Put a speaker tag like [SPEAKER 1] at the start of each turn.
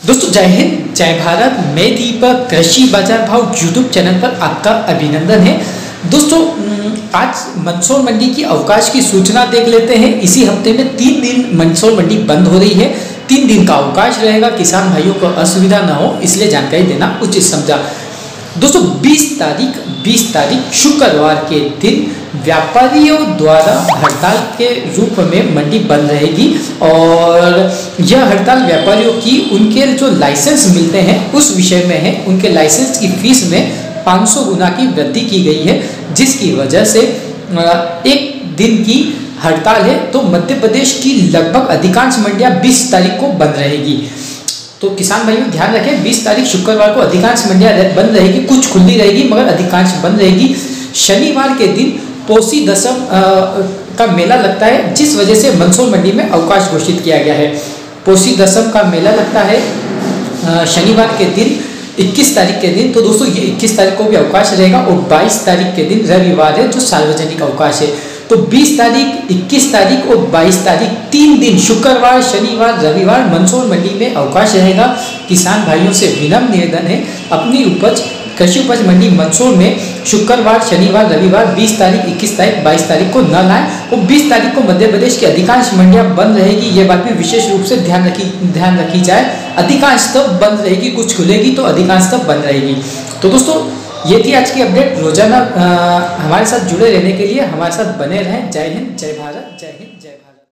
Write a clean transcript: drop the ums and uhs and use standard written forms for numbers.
[SPEAKER 1] दोस्तों जय हिंद जय भारत। मैं दीपक कृषि बाजार भाव यूट्यूब चैनल पर आपका अभिनंदन है। दोस्तों आज मंदसौर मंडी की अवकाश की सूचना देख लेते हैं। इसी हफ्ते में 3 दिन मंदसौर मंडी बंद हो रही है। 3 दिन का अवकाश रहेगा। किसान भाइयों को असुविधा न हो इसलिए जानकारी देना उचित समझा। दोस्तों 20 तारीख शुक्रवार के दिन व्यापारियों द्वारा हड़ताल के रूप में मंडी बंद रहेगी और यह हड़ताल व्यापारियों की उनके जो लाइसेंस मिलते हैं उस विषय में है। उनके लाइसेंस की फीस में 500 गुना की वृद्धि की गई है, जिसकी वजह से एक दिन की हड़ताल है। तो मध्य प्रदेश की लगभग अधिकांश मंडियां 20 तारीख को बंद रहेगी। तो किसान भाइयों ध्यान रखें, 20 तारीख शुक्रवार को अधिकांश मंडियां बंद रहेगी, कुछ खुली रहेगी मगर अधिकांश बंद रहेगी। शनिवार के दिन पोसी दशम का मेला लगता है, जिस वजह से मंदसौर मंडी में अवकाश घोषित किया गया है। पोसी दशम का मेला लगता है शनिवार के दिन 21 तारीख के दिन। तो दोस्तों ये 21 तारीख को भी अवकाश रहेगा और 22 तारीख के दिन रविवार है जो सार्वजनिक अवकाश है। तो 20 तारीख, 21 तारीख और 22 तारीख 3 दिन शुक्रवार शनिवार रविवार मंदसौर मंडी में अवकाश रहेगा। किसान भाइयों से विनम्र निवेदन है, अपनी उपज कृषि उपज मंडी मंदसौर में शुक्रवार शनिवार रविवार 20 तारीख, 21 तारीख, 22 तारीख को न लाएं। और 20 तारीख को मध्य प्रदेश की अधिकांश मंडियां बंद रहेगी। ये बात भी विशेष रूप से ध्यान रखी जाए। अधिकांश तब बंद रहेगी, कुछ खुलेगी तो अधिकांश तब बंद रहेगी। तो दोस्तों ये थी आज की अपडेट। रोजाना हमारे साथ जुड़े रहने के लिए हमारे साथ बने रहें। जय हिंद जय भारत जय हिंद।